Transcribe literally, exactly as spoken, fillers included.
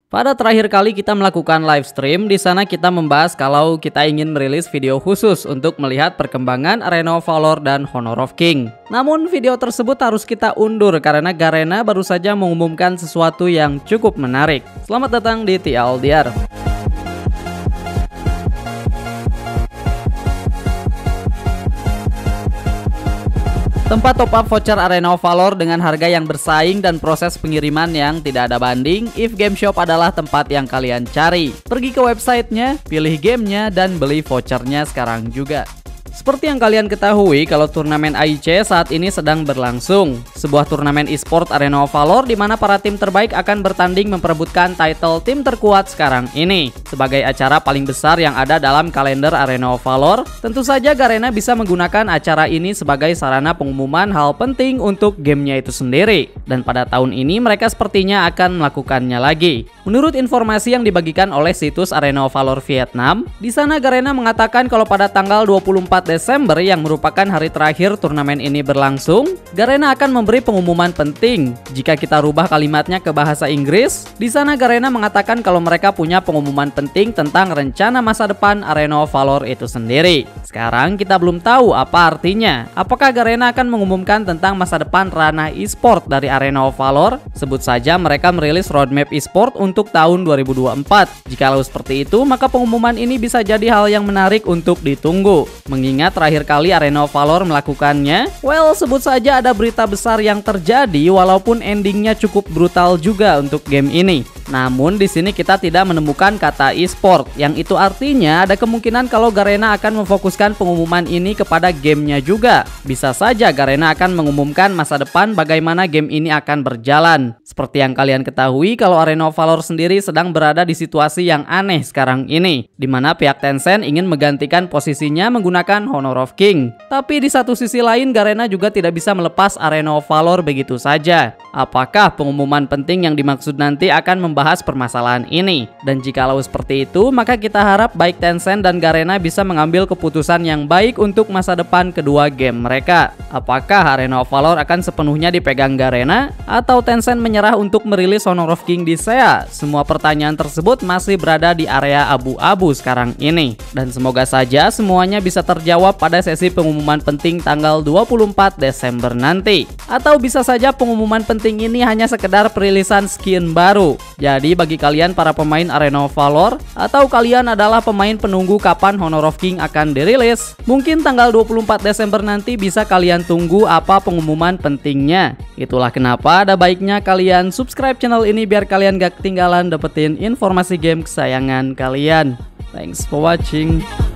Pada terakhir kali kita melakukan live stream, di sana kita membahas kalau kita ingin merilis video khusus untuk melihat perkembangan Arena of Valor dan Honor of King. Namun video tersebut harus kita undur karena Garena baru saja mengumumkan sesuatu yang cukup menarik. Selamat datang di T L D R. Tempat top up voucher Arena of Valor dengan harga yang bersaing dan proses pengiriman yang tidak ada banding, If Game Shop adalah tempat yang kalian cari. Pergi ke websitenya, pilih gamenya, dan beli vouchernya sekarang juga. Seperti yang kalian ketahui, kalau turnamen A I C saat ini sedang berlangsung. Sebuah turnamen e-sport Arena of Valor di mana para tim terbaik akan bertanding memperebutkan title tim terkuat sekarang ini. Sebagai acara paling besar yang ada dalam kalender Arena of Valor, tentu saja Garena bisa menggunakan acara ini sebagai sarana pengumuman hal penting untuk gamenya itu sendiri. Dan pada tahun ini mereka sepertinya akan melakukannya lagi. Menurut informasi yang dibagikan oleh situs Arena of Valor Vietnam, di sana Garena mengatakan kalau pada tanggal dua puluh empat Desember yang merupakan hari terakhir turnamen ini berlangsung, Garena akan memberi pengumuman penting. Jika kita rubah kalimatnya ke bahasa Inggris, di sana Garena mengatakan kalau mereka punya pengumuman penting tentang rencana masa depan Arena of Valor itu sendiri. Sekarang kita belum tahu apa artinya. Apakah Garena akan mengumumkan tentang masa depan ranah e-sport dari Arena of Valor? Sebut saja mereka merilis roadmap e-sport untuk tahun dua ribu dua puluh empat. Jikalau seperti itu, maka pengumuman ini bisa jadi hal yang menarik untuk ditunggu. Mengingat terakhir kali Arena of Valor melakukannya, well, sebut saja ada berita besar yang terjadi walaupun endingnya cukup brutal juga untuk game ini. Namun di sini kita tidak menemukan kata e-sport, yang itu artinya ada kemungkinan kalau Garena akan memfokuskan pengumuman ini kepada gamenya juga. Bisa saja Garena akan mengumumkan masa depan bagaimana game ini akan berjalan. Seperti yang kalian ketahui, kalau Arena of Valor sendiri sedang berada di situasi yang aneh sekarang ini, di mana pihak Tencent ingin menggantikan posisinya menggunakan Honor of King. Tapi di satu sisi lain, Garena juga tidak bisa melepas Arena of Valor begitu saja. Apakah pengumuman penting yang dimaksud nanti akan membahas permasalahan ini? Dan jikalau seperti itu, maka kita harap baik Tencent dan Garena bisa mengambil keputusan yang baik untuk masa depan kedua game mereka. Apakah Arena of Valor akan sepenuhnya dipegang Garena, atau Tencent menyerah untuk merilis Honor of King di S E A? Semua pertanyaan tersebut masih berada di area abu-abu sekarang ini. Dan semoga saja semuanya bisa terjawab pada sesi pengumuman penting tanggal dua puluh empat Desember nanti. Atau bisa saja pengumuman penting ini hanya sekedar perilisan skin baru. Jadi bagi kalian para pemain Arena of Valor, atau kalian adalah pemain penunggu kapan Honor of King akan dirilis, mungkin tanggal dua puluh empat Desember nanti bisa kalian tunggu apa pengumuman pentingnya. Itulah kenapa ada baiknya kalian subscribe channel ini biar kalian gak ketinggalan dapetin informasi game kesayangan kalian. Thanks for watching.